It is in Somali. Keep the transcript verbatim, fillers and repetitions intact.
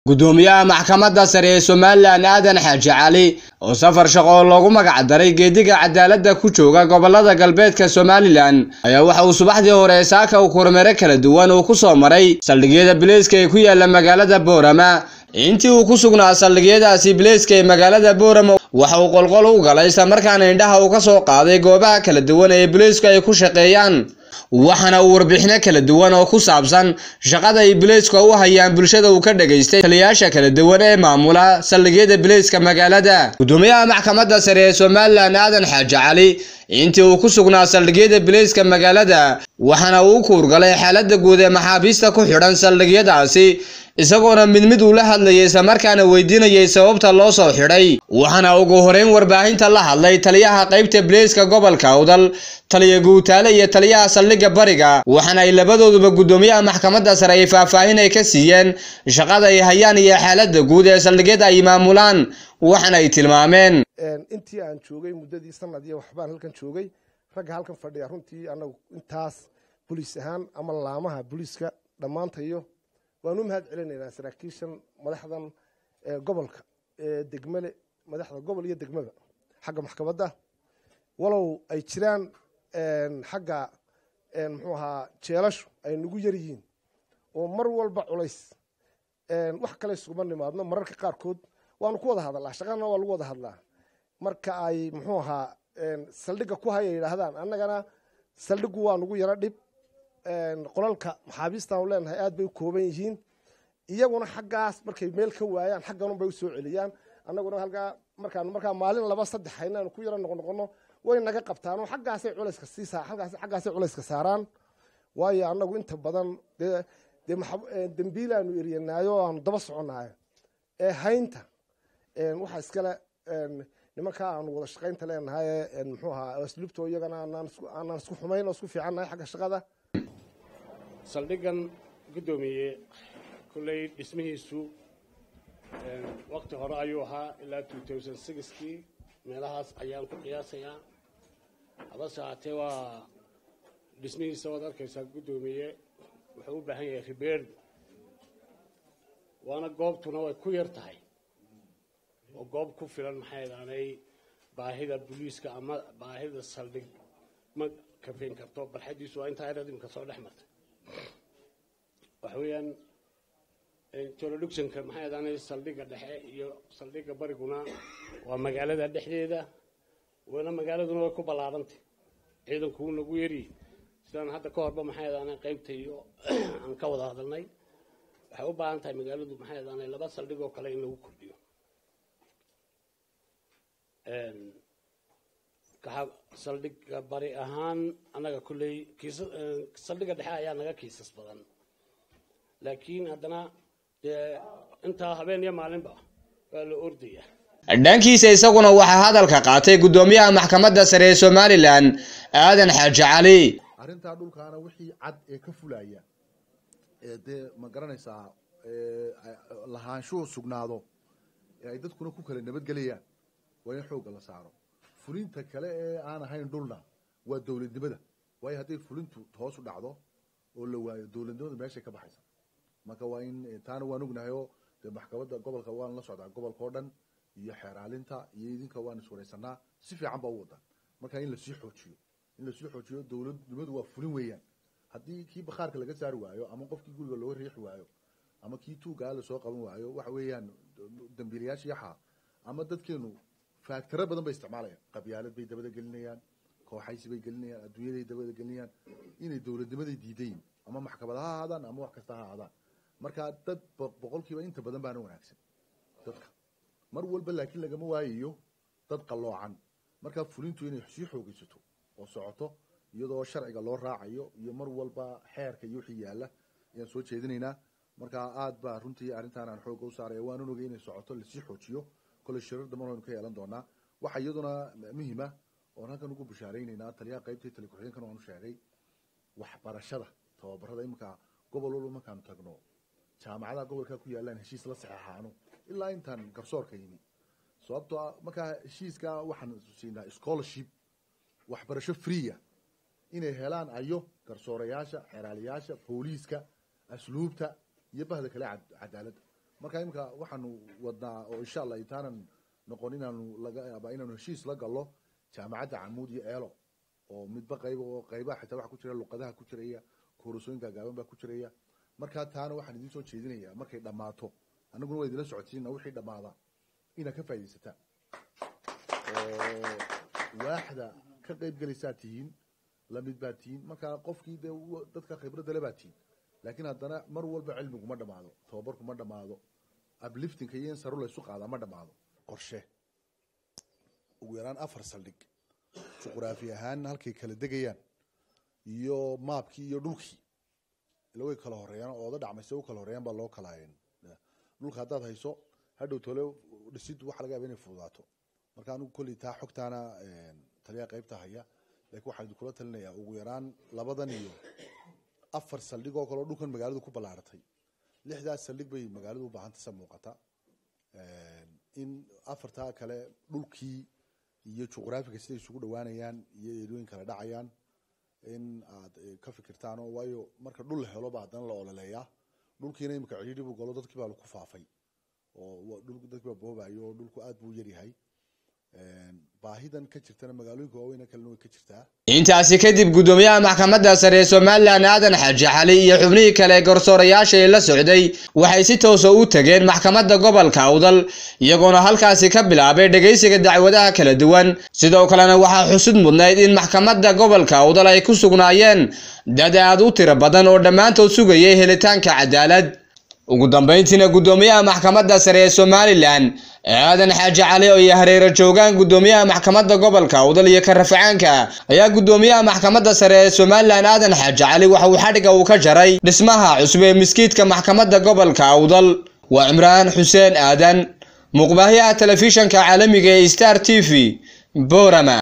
gudoomiyaha maxkamadda sare ee Soomaaliland Aadan Xaaji Cali oo safar shaqo loogu magac daray geediga cadaaladda ku jooga gobolada galbeedka Soomaaliland ayaa waxa uu subaxdii hore saaka u kormeer kala duwan oo ku soo maray saldhigyada Bileeska ee ku yaala magaalada Boorama. intii uu ku sugnaa saldhigyadaasi Bileeska ee magaalada Boorama waxa uu qolqol u galay isla markaana indhaha uu ka soo qaaday goobaha kala duwan ee Bileeska ay ku shaqeeyaan, waxana uu warbixino kala duwan oo ku saabsan shaqada ay Bileeska u hayaan bulshada uu ka dhageystay taliyayaasha kala duwan ee maamula saldhigyada Bileeska magaalada. gudoomiyaha maxkamadda sare ee Soomaaliland Aadan Xaaji Cali intii uu ku sugnaa saldhigyada Bileeska magaalada waxana uu ku urgalay xaaladda guud ee maxaabiista ku xidhan saldhigyadaasi, isagoona mid mid uu la hadlayay isla markaana weydiinayay sababta loo soo xidhay. waxana ugu horeyn warbaahinta la hadlay taliyaha qaybta Bileeska gobolka Awdal, taliya guutaale iyo taliyaha saldhigga bariga, waxana ay labadooduba gudoomiyaha maxkamadda sare ay faahfaahin ay ka siiyeen shaqada ay hayaan iyo xaaladda guud ee saldhigyada ay maamulaan, waxana ay tilmaameen intii aan joogay muddadii sanad iyo waxbaan halkan joogay ragga halkan fadhiya runtii anagu intaas booliis ahaan ama laamaha booliiska dhammaantayo waanu mahad celinaynaa saraakiishan madaxdan gobolka degmale madaxda gobol iyo degmada xagga maxkamadda walow ay jiraan xagga muxuu ahaa jeelashu ay nagu yar yihiin oo mar walba culays wax kale isuguma nimaadno. mararka qaarkood waanu ku wada hadalnaa, shaqadana waa lagu wada hadlaa. marka ay muxuu ahaa saldhigga ku haya yidhaahdaan annagana saldhiggu waa nagu yaro dhib, qolalka maxaabiistaan leenahay aad bay u kooban yihiin, iyaguna xaggaas markay meel ka waayaan xaggan bay u soo celiyaan. annaguna halkaa markaan markaa maalin laba saddex haynaan ku yaro noqonoqono way naga qabtaan oo xaggaasay culayska siisaa halkaas xaggaasay culayska saaraan. waayo annagu inta badan dee dee dambiilaanu eryanaayo aanu daba soconaayo ee haynta waxa iskale nimanka aanu wada shaqaynta leenahay muxuu ahaa asluubto iyagana aanaan isku xumayn oo isku fiicannahay xagga shaqada. saldhiggan gudoomiye kulley dhismihiisu waqti hore ayuu ahaa ilaa two thousand six-kii meelahaas ayaan ku qiyaasayaa. habase haatee waa dhismihiisa waad arkaysaa gudoomiye wuxuu u baahan yahay ribeer, waana goobtuna way ku yar tahay oo goob ku filan maxay dhaanay baahida booliiska ama baahida saldhig ma kafeen karto. barxadiisu waa intaa ayada imika soo dhex martay. waxa weeyaan introductionka maxay dhaanay saldhigga dhexe iyo saldhigga bariguna waa magaalada dhexdeeda, wana magaaladuna way ku ballaarantay, ciidanku uu nagu yari sidaan hadda ka horba maxay dhaanay qaybta iyo aan ka wada hadalnay. waxay u baahan tahay magaaladu maxay dhaanay laba saldhig oo kale in lagu kordhiyo. saldhigga bari ahaan annaga kulley saldhigga dhexe ayaa naga kiisas badan, laakiin haddana dee intaa habeen iyo maalinba waa la ordaya. dhankiisa isaguna waxaa hadalka qaatay gudoomiyaha maxkamadda sare ee Soomaaliland Aadan Xaaji Cali. arrintaa dhulkaana wixii cad ee ka fulaya ee dee ma garanaysaa lahaanshuhu sugnaado ee ay dadkuna ku kala nabadgelayaan waa in xoogga la saaro. fulinta kale ee aan ahayn dhulna waa dowladnimada, waayo hadday fulintu hoos u dhacdo oo la waayo dowladnimadu meeshay ka baxaysa. marka waa in taana waan ognahay oo dee maxkamadda gobolka waan la socdaa gobolka oo dhan iyo xeeraalinta iyo idinka waan iswaraysanaa si fiican baa u wadaa. marka in lasii xoojiyo in lasii xoojiyo dowladnimadu waa fulin weeyaan. haddii kii bakhaarka laga saari waayo ama qofkii guriga loo riixi waayo ama kii tuugaa lasoo qaban waayo waxa weeyaan dambiilayaasha yaxa ama dadkeenu faagtaro badan bay isticmaalayaan. qabyaalad bay dabada gelinayaan, kooxaysi bay gelinayaan, adduunyaday dabada gelinayaan inay dowladnimaday diidayn ama maxkamadaha ha ahaadaan ama wax kasta ha ahaadaan. marka dad boqolkiiba inta badan baana wanaagsan dadka mar walba, laakiin lagama waayayo dad qalloocan. marka fulintu inay sii xoogaysato oo socoto iyadoo sharciga loo raacayo iyo mar walba xeerka iyo wixii yaalla ayaan soo jeedinaynaa. marka aad baa runtii arrintaan aan xoogga u saaraya, waan ogay inay socoto lasii xoojiyo. kole shirar dambe waynu ka yeelan doonaa. waxa iyaduna muhiima oo halkan ugu bishaaraynaynaa taliyaha qaybtii tali ku-xigeenkan waanu sheegay waxbarashada tababarada imika gobol walba markaanu tagno jaamacadaha gobolka ku yaalaan heshiis la saxeexaano ilaa intaan garsoorka yimi. sababtoo markaa heshiiska waxaan siinaa scholarship waxbarasho free inay helaan ayo garsoorayaasha, xeraaliyaasha, booliiska, asluubta iyo bahda kale cadaaladda. marka imika waxaanu wadnaa oo insha Allah intaanan noqon inaanu laga yaaba inaanu heshiis la gallo jaamacadda Camuud iyo Eelo oo midba qayb oo qaybaha xitaa wax ku jira luqadaha ku jiraya koorasooyinka gaaban baa ku jiraya marka taana waxaan idin soo jeedinayaa markay dhamaato anaguna way idin socodsiinaa wixii dhamaada ina ka faa'iideysataan oo waaxda ka qayb galaysaa tihiin la mid baa tihiin marka qofkii dadka khibradda leh baa tihiin laakiin haddana mar walba cilmigu ma dhamaado tababarku ma dhamaado uplifting iyo saru la isu qaada ma dhamaado qorshe ugu yaraan afar saldhig juqraafi ahaan halkay kala degayaan iyo maapkii iyo dhulkii ila way kala horeeyaan oo dhacmaysa u kala horeeyaan baa loo kala hayn dhulka hadaad hayso hadhow tole dhisid waxa laga yaabaa inay fududaato marka anigu kulli taa xogtaana taliya qaybta haya laakiin waxaan idin kula talinayaa ugu yaraan labadan iyo afar saldhig oo kale dhulkan magaaladu ku balaaratay lixdaas saldhig bay magaaladu u baahan tahay muuqata in afarta kale dhulkii iyo juqraafiga sida isugu dhawaanayaan iyo eedooyin kala dhacayaan in aad ka fikirtaan oo waayo marka dhul la helo baadan la olaleeyaa dhulkiina imka ciriiri buu galo dadkii baa ku faafay oo dhulku dadkii baa boobayo oo dhulku aad buu yar yahay baahidan ka jirtana magaalooyinka waaweyn kale way ka jirtaa intaasi kadib gudoomiyaha maxkamadda sare ee Soomaaliland Aadan Xaaji Cali iyo xubnihii kale garsoorayaasha ee la socday waxay si toos ah u tageen maxkamadda gobolka Awdal iyagoona halkaasi ka bilaabay dhageysiga dacwadaha kala duwan sidoo kalena waxa xusud mudnayd in maxkamadda gobolka Awdal ay ku sugnaayeen dad aad u tiro badan oo dhamaantood sugayay helitaanka cadaalad ugu dambeyntiina gudoomiyaha maxkamadda sare ee Soomaaliland Aadan Xaaji Cali oo yahareero joogan gudoomiyaha maxkamadda gobolka Awdal iyo ka rafacaanka ayaa gudoomiyaha maxkamadda sare ee Soomaaliland Aadan Xaaji Cali waxa uu xadhiga uu ka jaray dhismaha cusub ee miskiidka maxkamadda gobolka Awdal waa Imraan Xuseen Aadan muqbaahiyaha telefishanka caalamiga ee Star T V Boorama.